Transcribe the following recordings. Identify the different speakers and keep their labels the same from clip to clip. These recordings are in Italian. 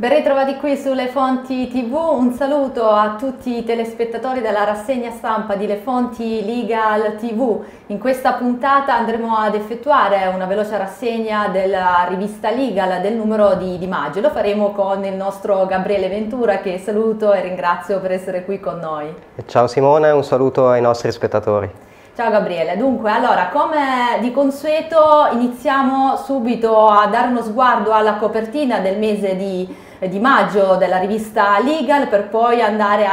Speaker 1: Ben ritrovati qui sulle Fonti TV, un saluto a tutti i telespettatori della rassegna stampa di Le Fonti Legal TV. In questa puntata andremo ad effettuare una veloce rassegna della rivista Legal del numero di maggio. Lo faremo con il nostro Gabriele Ventura, che saluto e ringrazio per essere qui con noi.
Speaker 2: Ciao Simone, un saluto ai nostri spettatori.
Speaker 1: Ciao Gabriele, dunque allora come di consueto iniziamo subito a dare uno sguardo alla copertina del mese di maggio della rivista Legal, per poi andare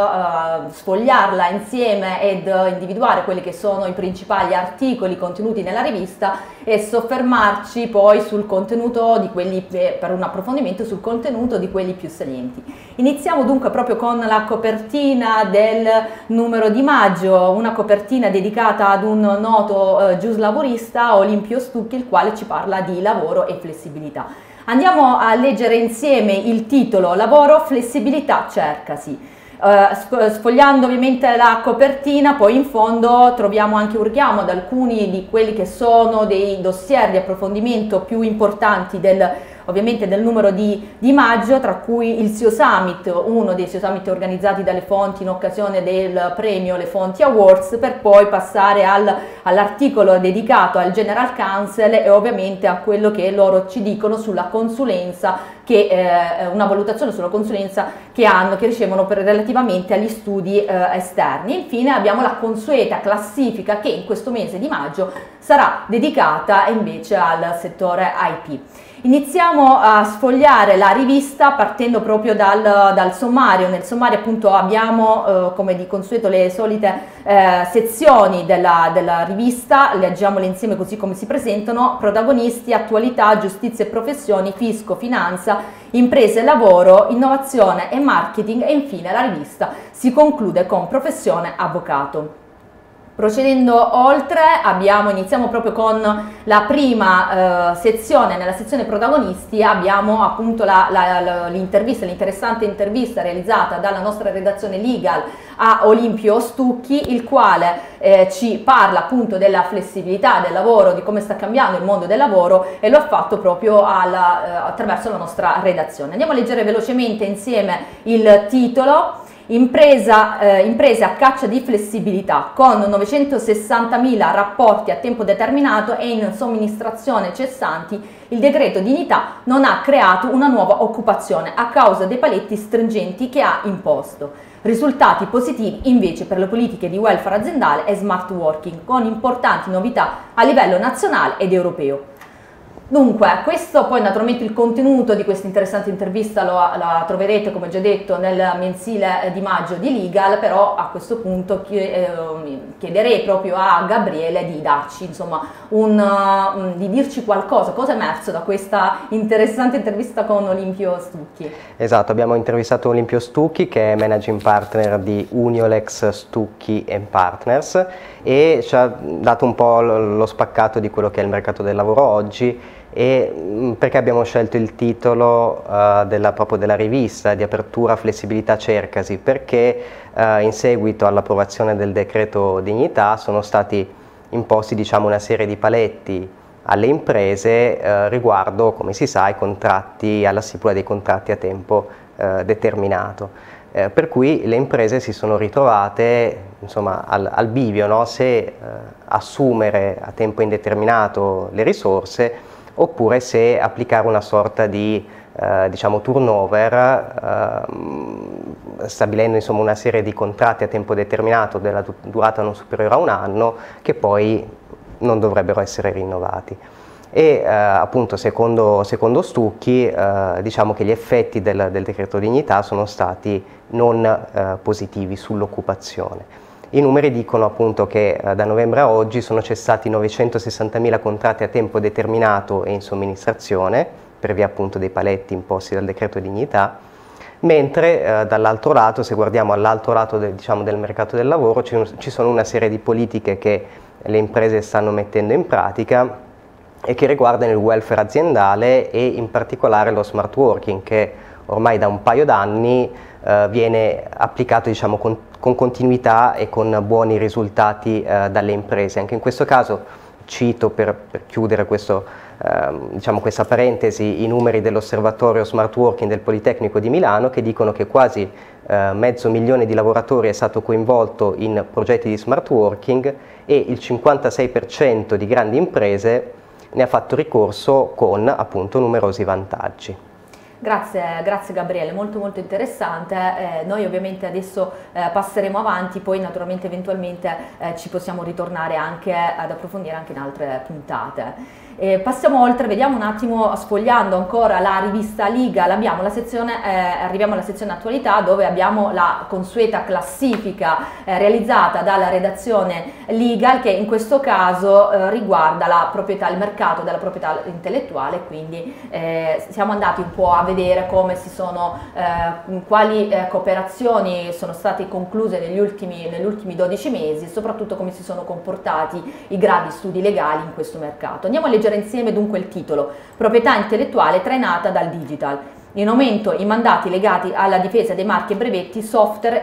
Speaker 1: ad sfogliarla insieme ed individuare quelli che sono i principali articoli contenuti nella rivista e soffermarci poi sul contenuto di quelli, per un approfondimento sul contenuto di quelli più salienti. Iniziamo dunque proprio con la copertina del numero di maggio, una copertina dedicata ad un noto giuslavorista, Olimpio Stucchi, il quale ci parla di lavoro e flessibilità. Andiamo a leggere insieme il titolo: Lavoro, flessibilità, cercasi. Sfogliando ovviamente la copertina, poi in fondo troviamo anche un richiamo ad alcuni di quelli che sono dei dossier di approfondimento più importanti ovviamente del numero di maggio, tra cui il CEO Summit, uno dei CEO Summit organizzati dalle Fonti in occasione del premio Le Fonti Awards, per poi passare all'articolo dedicato al General Counsel e ovviamente a quello che loro ci dicono sulla consulenza, una valutazione sulla consulenza che ricevono relativamente agli studi esterni. Infine abbiamo la consueta classifica che in questo mese di maggio sarà dedicata invece al settore IP. Iniziamo a sfogliare la rivista partendo proprio dal sommario. Nel sommario appunto abbiamo come di consueto le solite sezioni della rivista, leggiamole insieme così come si presentano: protagonisti, attualità, giustizia e professioni, fisco, finanza, imprese e lavoro, innovazione e marketing, e infine la rivista si conclude con professione avvocato. Procedendo oltre, iniziamo proprio con la prima sezione. Nella sezione protagonisti abbiamo appunto l'interessante intervista realizzata dalla nostra redazione Legal a Olimpio Stucchi, il quale ci parla appunto della flessibilità del lavoro, di come sta cambiando il mondo del lavoro, e lo ha fatto proprio attraverso la nostra redazione. Andiamo a leggere velocemente insieme il titolo: Imprese a caccia di flessibilità, con 960.000 rapporti a tempo determinato e in somministrazione cessanti, il decreto dignità non ha creato una nuova occupazione a causa dei paletti stringenti che ha imposto. Risultati positivi invece per le politiche di welfare aziendale e smart working, con importanti novità a livello nazionale ed europeo. Dunque, questo poi naturalmente il contenuto di questa interessante intervista la troverete, come già detto, nel mensile di maggio di Legal, però a questo punto chiederei proprio a Gabriele di darci, insomma, di dirci qualcosa, cosa è emerso da questa interessante intervista con Olimpio Stucchi.
Speaker 2: Esatto, abbiamo intervistato Olimpio Stucchi, che è managing partner di Uniolex Stucchi Partners, e ci ha dato un po' lo spaccato di quello che è il mercato del lavoro oggi. E perché abbiamo scelto il titolo proprio della rivista di apertura flessibilità cercasi? Perché in seguito all'approvazione del decreto dignità sono stati imposti, diciamo, una serie di paletti alle imprese riguardo, come si sa, alla stipula dei contratti a tempo determinato. Per cui le imprese si sono ritrovate, insomma, al bivio, no? Se assumere a tempo indeterminato le risorse oppure se applicare una sorta di diciamo turnover, stabilendo insomma una serie di contratti a tempo determinato della durata non superiore a un anno, che poi non dovrebbero essere rinnovati. E appunto secondo Stucchi diciamo che gli effetti del decreto dignità sono stati non positivi sull'occupazione. I numeri dicono appunto che da novembre a oggi sono cessati 960.000 contratti a tempo determinato e in somministrazione, per via appunto dei paletti imposti dal decreto dignità, mentre dall'altro lato, se guardiamo all'altro lato del mercato del lavoro, ci sono una serie di politiche che le imprese stanno mettendo in pratica e che riguardano il welfare aziendale e in particolare lo smart working, che ormai da un paio d'anni viene applicato, diciamo, con continuità e con buoni risultati dalle imprese. Anche in questo caso cito per chiudere diciamo, questa parentesi i numeri dell'osservatorio smart working del Politecnico di Milano, che dicono che quasi 500.000 di lavoratori è stato coinvolto in progetti di smart working e il 56% di grandi imprese ne ha fatto ricorso con appunto numerosi vantaggi.
Speaker 1: Grazie Gabriele, molto interessante. Noi ovviamente adesso passeremo avanti, poi naturalmente eventualmente ci possiamo ritornare anche ad approfondire anche in altre puntate. Passiamo oltre, vediamo un attimo, sfogliando ancora la rivista Legal, abbiamo la sezione, arriviamo alla sezione attualità, dove abbiamo la consueta classifica realizzata dalla redazione Legal, che in questo caso riguarda la proprietà, il mercato della proprietà intellettuale, quindi siamo andati un po' a vedere come quali cooperazioni sono state concluse negli ultimi 12 mesi, soprattutto come si sono comportati i grandi studi legali in questo mercato. Andiamo a leggere insieme dunque il titolo: proprietà intellettuale trainata dal digital. In aumento i mandati legati alla difesa dei marchi e brevetti, software,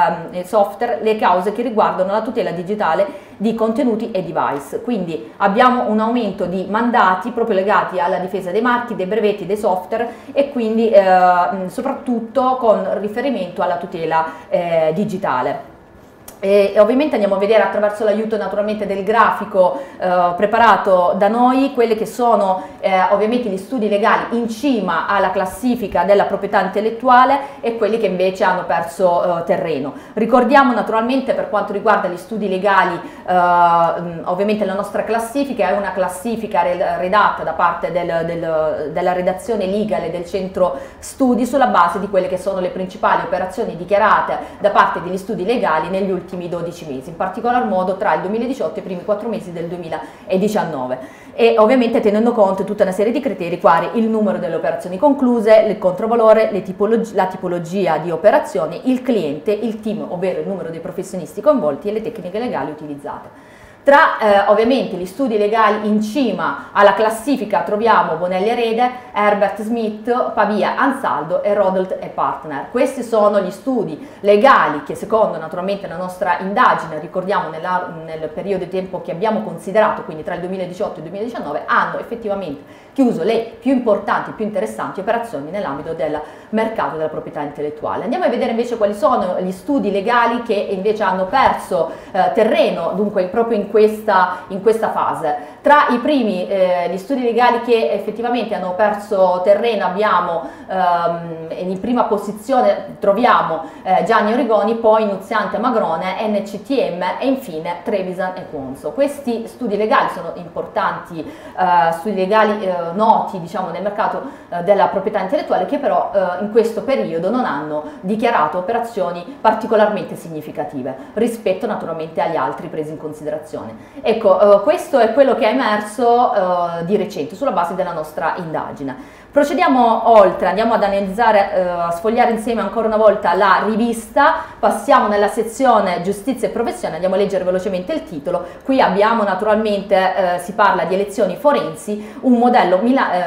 Speaker 1: le cause che riguardano la tutela digitale di contenuti e device. Quindi abbiamo un aumento di mandati proprio legati alla difesa dei marchi, dei brevetti, dei software e quindi soprattutto con riferimento alla tutela digitale. E ovviamente andiamo a vedere attraverso l'aiuto naturalmente del grafico preparato da noi quelli che sono ovviamente gli studi legali in cima alla classifica della proprietà intellettuale e quelli che invece hanno perso terreno. Ricordiamo naturalmente, per quanto riguarda gli studi legali, ovviamente la nostra classifica è una classifica redatta da parte della redazione Legal e del centro studi sulla base di quelle che sono le principali operazioni dichiarate da parte degli studi legali negli ultimi 12 mesi, in particolar modo tra il 2018 e i primi 4 mesi del 2019, e ovviamente tenendo conto di tutta una serie di criteri quali il numero delle operazioni concluse, il controvalore, la tipologia di operazioni, il cliente, il team, ovvero il numero dei professionisti coinvolti e le tecniche legali utilizzate. Tra ovviamente gli studi legali in cima alla classifica troviamo Bonelli Rede, Herbert Smith, Pavia Ansaldo e Rodolt & Partner. Questi sono gli studi legali che, secondo naturalmente la nostra indagine, ricordiamo nel periodo di tempo che abbiamo considerato, quindi tra il 2018 e il 2019, hanno effettivamente chiuso le più importanti, più interessanti operazioni nell'ambito del mercato della proprietà intellettuale. Andiamo a vedere invece quali sono gli studi legali che invece hanno perso terreno, dunque proprio in questa fase. Tra i primi gli studi legali che effettivamente hanno perso terreno abbiamo in prima posizione troviamo Gianni Origoni, poi Nuziante Magrone, NCTM e infine Trevisan e Conso. Questi studi legali sono importanti studi legali noti, diciamo, nel mercato della proprietà intellettuale, che però in questo periodo non hanno dichiarato operazioni particolarmente significative rispetto naturalmente agli altri presi in considerazione. Ecco, questo è quello che è emerso di recente sulla base della nostra indagine. Procediamo oltre, andiamo ad analizzare, a sfogliare insieme ancora una volta la rivista, passiamo nella sezione giustizia e professione, andiamo a leggere velocemente il titolo. Qui abbiamo naturalmente, si parla di elezioni forensi, un modello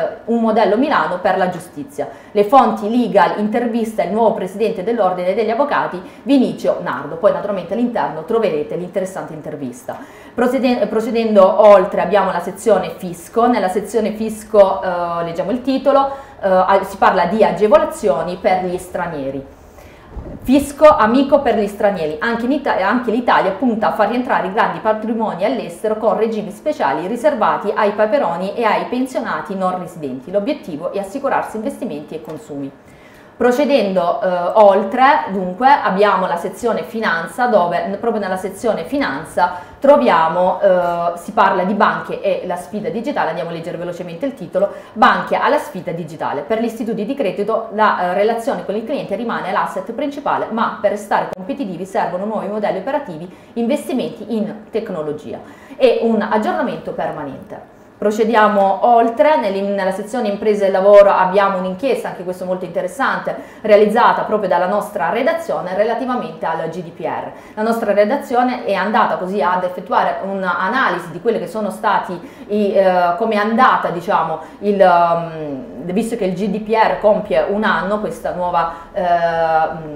Speaker 1: Milano per la giustizia. Le fonti Legal intervista il nuovo presidente dell'Ordine degli Avvocati, Vinicio Nardo. Poi naturalmente all'interno troverete l'interessante intervista. Procedendo oltre abbiamo la sezione fisco. Nella sezione fisco leggiamo il titolo, si parla di agevolazioni per gli stranieri. Fisco amico per gli stranieri, anche l'Italia punta a far rientrare i grandi patrimoni all'estero con regimi speciali riservati ai peperoni e ai pensionati non residenti. L'obiettivo è assicurarsi investimenti e consumi. Procedendo oltre, dunque, abbiamo la sezione finanza, dove proprio nella sezione finanza troviamo, si parla di banche e la sfida digitale. Andiamo a leggere velocemente il titolo: banche alla sfida digitale. Per gli istituti di credito la relazione con il cliente rimane l'asset principale, ma per restare competitivi servono nuovi modelli operativi, investimenti in tecnologia e un aggiornamento permanente. Procediamo oltre, nella sezione imprese e lavoro abbiamo un'inchiesta, anche questo molto interessante, realizzata proprio dalla nostra redazione relativamente al GDPR. La nostra redazione è andata così ad effettuare un'analisi di quelli che sono stati, come è andata, diciamo, visto che il GDPR compie un anno, questa nuova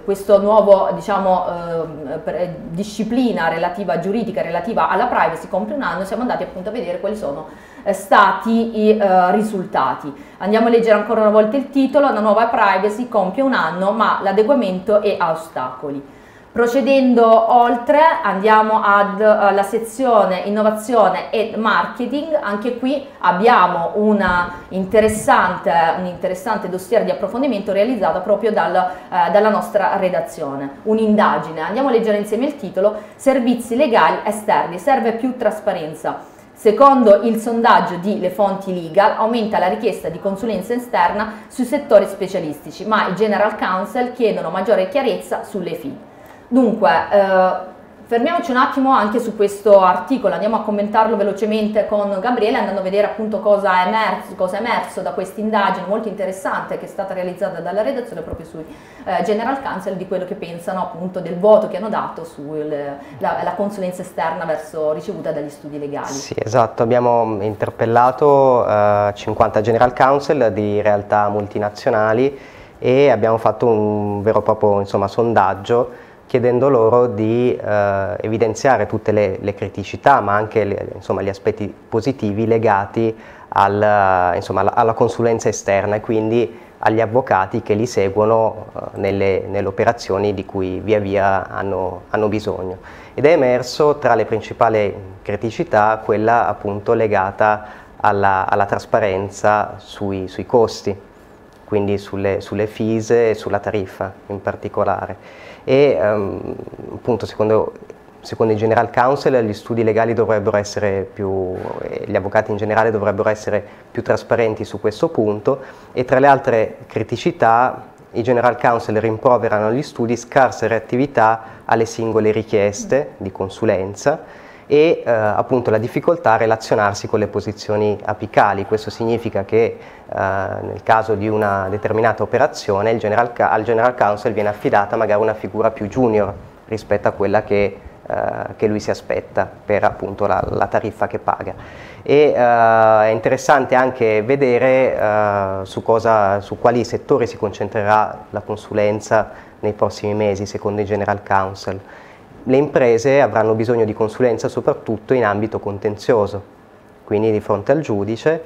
Speaker 1: questa nuova diciamo, disciplina giuridica relativa alla privacy compie un anno, siamo andati appunto a vedere quali sono stati i risultati. Andiamo a leggere ancora una volta il titolo: la nuova privacy compie un anno, ma l'adeguamento è a ostacoli. Procedendo oltre, andiamo alla sezione innovazione e marketing. Anche qui abbiamo un interessante dossier di approfondimento realizzato proprio dalla nostra redazione, un'indagine. Andiamo a leggere insieme il titolo: servizi legali esterni, serve più trasparenza. Secondo il sondaggio di Le Fonti Legal, aumenta la richiesta di consulenza esterna sui settori specialistici, ma i General Counsel chiedono maggiore chiarezza sulle fee. Dunque, fermiamoci un attimo anche su questo articolo, andiamo a commentarlo velocemente con Gabriele, andando a vedere appunto cosa è emerso da questa indagine molto interessante che è stata realizzata dalla redazione proprio sui General Counsel, di quello che pensano appunto del voto che hanno dato sulla consulenza esterna ricevuta dagli studi legali.
Speaker 2: Sì, esatto, abbiamo interpellato 50 General Counsel di realtà multinazionali e abbiamo fatto un vero e proprio, insomma, sondaggio, chiedendo loro di evidenziare tutte le criticità, ma anche gli aspetti positivi legati alla consulenza esterna e quindi agli avvocati che li seguono nelle operazioni di cui via via hanno bisogno. Ed è emerso tra le principali criticità quella appunto legata alla trasparenza sui costi, quindi sulle fees e sulla tariffa in particolare. E appunto secondo i General Counsel gli studi legali dovrebbero essere gli avvocati in generale dovrebbero essere più trasparenti su questo punto, e tra le altre criticità i General Counsel rimproverano agli studi scarsa reattività alle singole richieste di consulenza e appunto la difficoltà a relazionarsi con le posizioni apicali. Questo significa che nel caso di una determinata operazione al General Counsel viene affidata magari una figura più junior rispetto a quella che lui si aspetta per appunto la tariffa che paga. E è interessante anche vedere su quali settori si concentrerà la consulenza nei prossimi mesi secondo i General Counsel. Le imprese avranno bisogno di consulenza soprattutto in ambito contenzioso, quindi di fronte al giudice,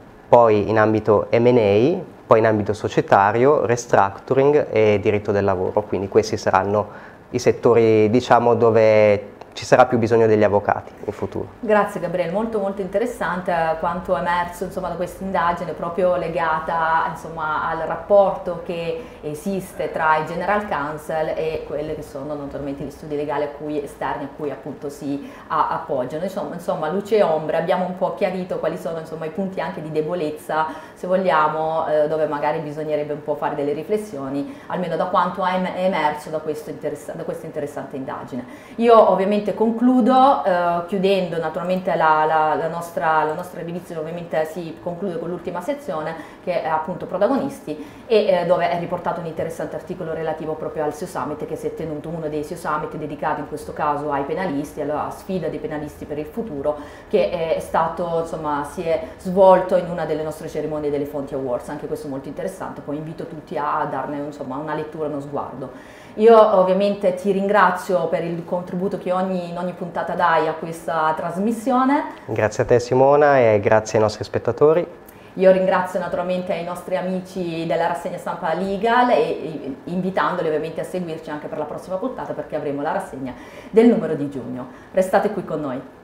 Speaker 2: poi in ambito M&A, poi in ambito societario, restructuring e diritto del lavoro. Quindi questi saranno i settori, diciamo, dove ci sarà più bisogno degli avvocati in futuro.
Speaker 1: Grazie Gabriele, molto interessante quanto è emerso, insomma, da questa indagine proprio legata, insomma, al rapporto che esiste tra i General Counsel e quelli che sono naturalmente gli studi legali esterni a cui appunto si appoggiano. Insomma, luce e ombre, abbiamo un po' chiarito quali sono, insomma, i punti anche di debolezza, se vogliamo, dove magari bisognerebbe un po' fare delle riflessioni, almeno da quanto è emerso da questa interessante indagine. Io ovviamente concludo chiudendo naturalmente la nostra rivista, ovviamente si conclude con l'ultima sezione che è appunto protagonisti, e dove è riportato un interessante articolo relativo proprio al SEO Summit che si è tenuto, uno dei SEO Summit dedicato in questo caso ai penalisti, alla sfida dei penalisti per il futuro, che è stato, insomma, si è svolto in una delle nostre cerimonie delle Fonti Awards. Anche questo molto interessante, poi invito tutti a darne, insomma, una lettura, uno sguardo. Io ovviamente ti ringrazio per il contributo che in ogni puntata dai a questa trasmissione.
Speaker 2: Grazie a te Simona e grazie ai nostri spettatori.
Speaker 1: Io ringrazio naturalmente i nostri amici della rassegna stampa Legal e invitandoli ovviamente a seguirci anche per la prossima puntata, perché avremo la rassegna del numero di giugno. Restate qui con noi.